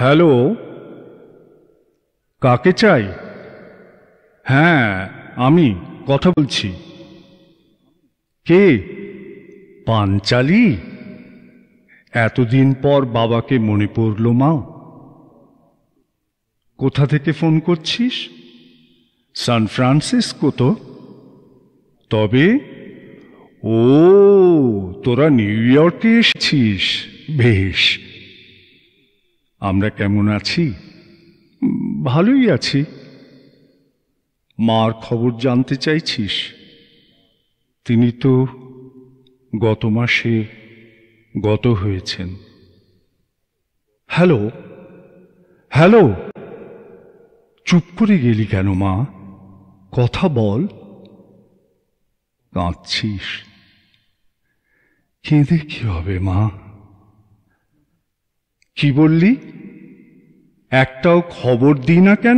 Hello, কাকে চাই? হ্যাঁ, আমি কথা বলছি। কে? পাঞ্চালি? এতদিন পর বাবাকে মনে পড়ল মা। কোথা থেকে ফোন করছিস? সান ফ্রান্সিসকো তো। তবে ও, তোরা নিউ ইয়র্কে এসেছিস। বেশ। আমরা কেমন আছি? ভালোই আছি। মার খবর জানতে চাইছিস? তিনি তো গত মাসে গত হয়েছেন। Hello, hello. চুপ করে গেলি কেন মা? কথা বল। কাঁদছিস? কেঁদে কি হবে মা? কি বললি? একটাও খবর দিই না কেন?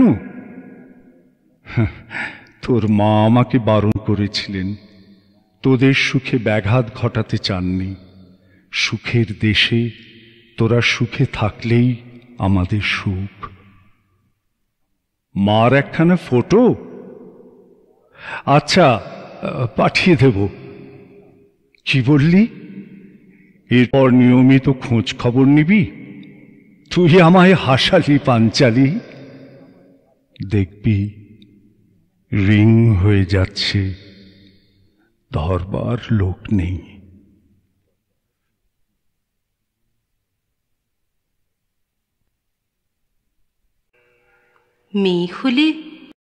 তোর মা আমাকে বারণ করেছিলেন। তোদের সুখে ব্যাঘাত ঘটাতে চাননি। সুখের দেশে তোরা সুখে থাকলেই আমাদের সুখ। মার একখানা ফটো? আচ্ছা, পাঠিয়ে দেব। কি বললি? এরপর নিয়মিত খোঁজ খবর নিবি? তুই আমায় হাসালি পাঞ্চালি। দেখবি রিং হয়ে যাচ্ছে, ধরবার লোক নেই। মেয়ে হলে